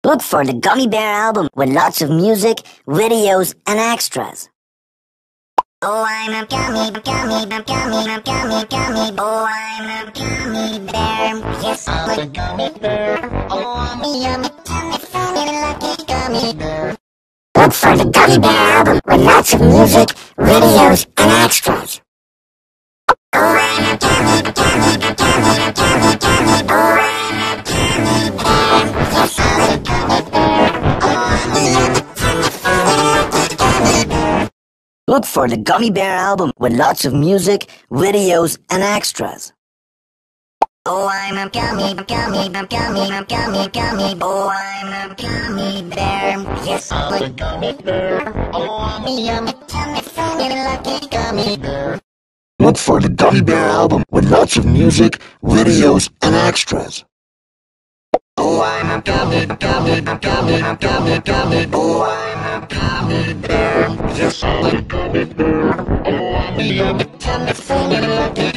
Look for the Gummy Bear album with lots of music, videos, and extras. Oh, I'm a gummy, gummy, gummy, gummy, gummy, gummy. Oh, I'm a gummy bear. Yes, I'm a gummy bear. Oh, I'm a yummy, yummy, funny, lucky gummy bear. Look for the Gummy Bear album with lots of music, videos, and extras. Oh, I'm a gummy, gummy, gummy, gummy, gummy. Oh, I'm a gummy bear. Yes, I'm a gummy bear. Oh, I'm a yummy, yummy, funny, lucky gummy bear. Look for the Gummy Bear album with lots of music, videos, and extras. Oh, I'm a gummy, gummy, gummy, gummy, gummy. Oh, I'm a gummy bear. Yes, I'm a gummy bear. Oh, I'm a yummy, yummy, funny, lucky gummy bear. Look for the Gummy Bear album with lots of music, videos, and extras. Oh, I'm a gummy, gummy, gummy, gummy, gummy. Oh, I'm a gummy bear. Yes, I'm a gummy bear. Oh, I'm a yummy, yummy, funny, lucky